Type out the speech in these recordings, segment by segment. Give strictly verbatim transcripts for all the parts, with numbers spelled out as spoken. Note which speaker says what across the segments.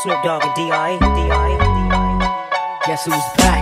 Speaker 1: Snoop Dogg and D R E. D R E.
Speaker 2: Guess who's back?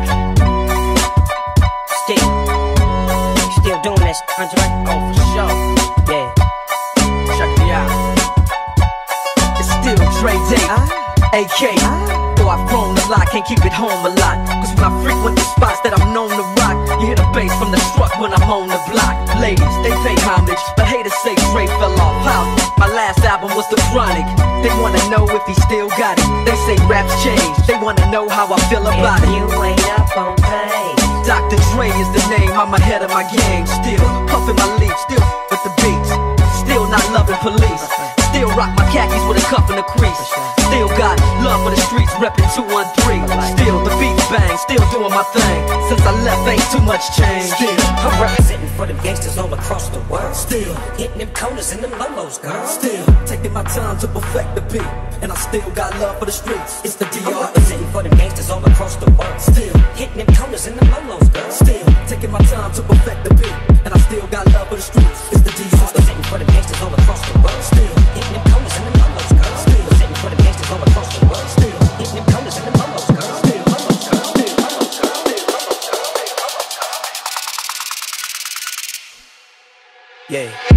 Speaker 1: Still, still doing that, Andre? Oh, for sure. Yeah.
Speaker 2: Check me out. It's still Dre Day, A K. Though I've grown a lot, can't keep it home a lot. Cause when I frequent the spots that I'm known to rock, you hear the bass from the truck when I'm on the block. Ladies, they pay homage, but haters say Dre fell off. How? My last album was The Chronic. They wanna know if he still got it. They say raps change, they wanna know how I feel about
Speaker 1: If
Speaker 2: it.
Speaker 1: you ain't up on pace,
Speaker 2: Doctor Dre is the name, I'm ahead of my game. Still puffin' my leaf, still with the beats. Still not loving police. Still rock my khakis with a cuff and a crease. Still got love for the streets, reppin' two one three. Still the beats bang, still doing my thing. Since I left ain't too much change.
Speaker 1: still, I'm representing for them gangsters all across the world. Still, hitting them corners and them lolos, girl.
Speaker 2: Still taking my time to perfect the beat. And I still got love for the streets. It's the D
Speaker 1: I'm
Speaker 2: R E.
Speaker 1: representing for them gangsters all across the world.
Speaker 2: Still
Speaker 1: hitting them corners and them lolos, girl.
Speaker 2: Still taking my time to perfect the beat. And I still got love for the streets. It's the D R E.
Speaker 1: Representing for them gangsters all across the world.
Speaker 2: Still
Speaker 1: hitting them corners and them lolos, girl.
Speaker 2: Still
Speaker 1: representing for them gangsters all across the world.
Speaker 2: Still
Speaker 1: hitting them corners and them lolos, girl.
Speaker 2: Still lolos, girl. Still lolos, girl. Still lolos, girl.
Speaker 1: Yeah.